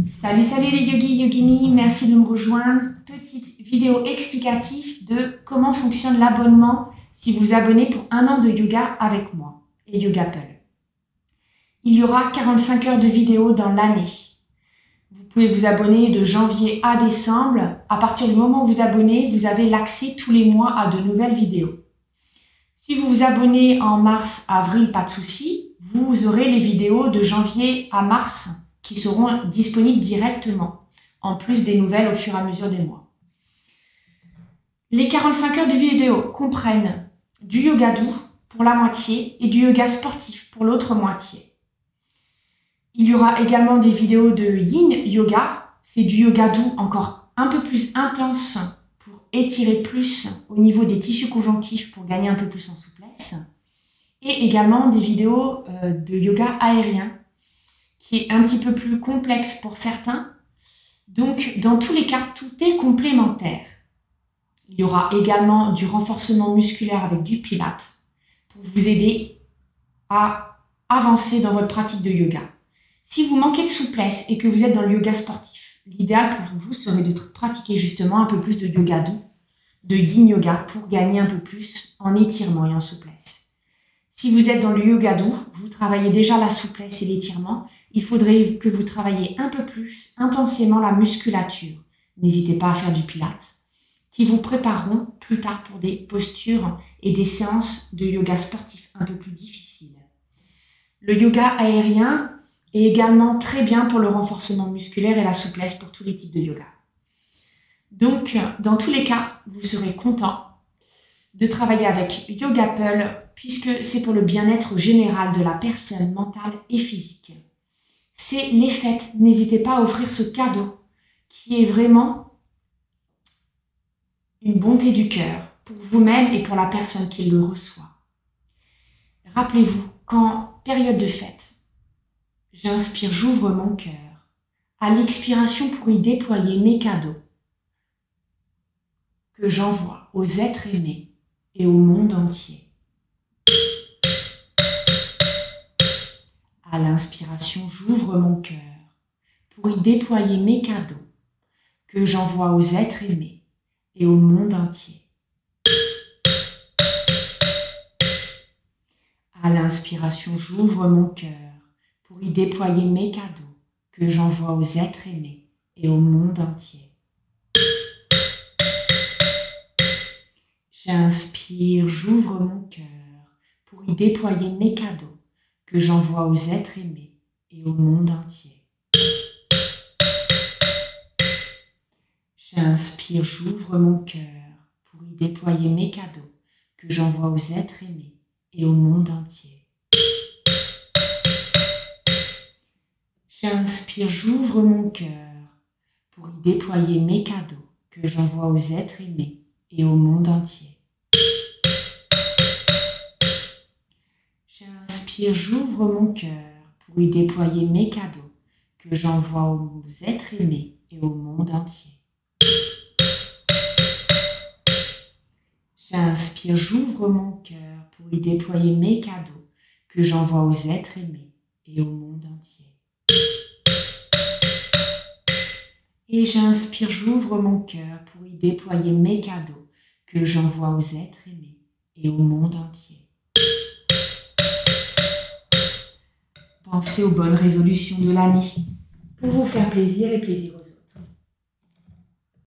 Salut les yogis, yoginis, merci de me rejoindre. Petite vidéo explicative de comment fonctionne l'abonnement si vous abonnez pour 1 an de yoga avec moi et Yogapple. Il y aura 45 heures de vidéos dans l'année. Vous pouvez vous abonner de janvier à décembre. À partir du moment où vous abonnez, vous avez l'accès tous les mois à de nouvelles vidéos. Si vous vous abonnez en mars, avril, pas de souci, vous aurez les vidéos de janvier à mars qui seront disponibles directement, en plus des nouvelles au fur et à mesure des mois. Les 45 heures de vidéo comprennent du yoga doux pour la moitié et du yoga sportif pour l'autre moitié. Il y aura également des vidéos de yin yoga, c'est du yoga doux encore un peu plus intense pour étirer plus au niveau des tissus conjonctifs pour gagner un peu plus en souplesse. Et également des vidéos de yoga aérien, qui est un petit peu plus complexe pour certains. Donc, dans tous les cas, tout est complémentaire. Il y aura également du renforcement musculaire avec du pilates pour vous aider à avancer dans votre pratique de yoga. Si vous manquez de souplesse et que vous êtes dans le yoga sportif, l'idéal pour vous serait de pratiquer justement un peu plus de yoga doux, de yin yoga pour gagner un peu plus en étirement et en souplesse. Si vous êtes dans le yoga doux, vous travaillez déjà la souplesse et l'étirement, il faudrait que vous travailliez un peu plus intensément la musculature. N'hésitez pas à faire du pilates, qui vous prépareront plus tard pour des postures et des séances de yoga sportif un peu plus difficiles. Le yoga aérien est également très bien pour le renforcement musculaire et la souplesse pour tous les types de yoga. Donc, dans tous les cas, vous serez content de travailler avec Yogapple puisque c'est pour le bien-être général de la personne mentale et physique. C'est les fêtes, n'hésitez pas à offrir ce cadeau qui est vraiment une bonté du cœur pour vous-même et pour la personne qui le reçoit. Rappelez-vous qu'en période de fête, j'inspire, j'ouvre mon cœur. À l'expiration pour y déployer mes cadeaux que j'envoie aux êtres aimés et au monde entier. À l'inspiration, j'ouvre mon cœur pour y déployer mes cadeaux que j'envoie aux êtres aimés et au monde entier. À l'inspiration, j'ouvre mon cœur pour y déployer mes cadeaux que j'envoie aux êtres aimés et au monde entier. J'inspire, j'ouvre mon cœur pour y déployer mes cadeaux que j'envoie aux êtres aimés et au monde entier. J'inspire, j'ouvre mon cœur pour y déployer mes cadeaux que j'envoie aux êtres aimés et au monde entier. J'inspire, j'ouvre mon cœur pour y déployer mes cadeaux que j'envoie aux êtres aimés et au monde entier. J'inspire, j'ouvre mon cœur pour y déployer mes cadeaux que j'envoie aux êtres aimés et au monde entier. J'inspire, j'ouvre mon cœur pour y déployer mes cadeaux que j'envoie aux êtres aimés et au monde entier. Et j'inspire, j'ouvre mon cœur pour y déployer mes cadeaux que j'envoie aux êtres aimés et au monde entier. Pensez aux bonnes résolutions de l'année pour vous faire plaisir et plaisir aux autres.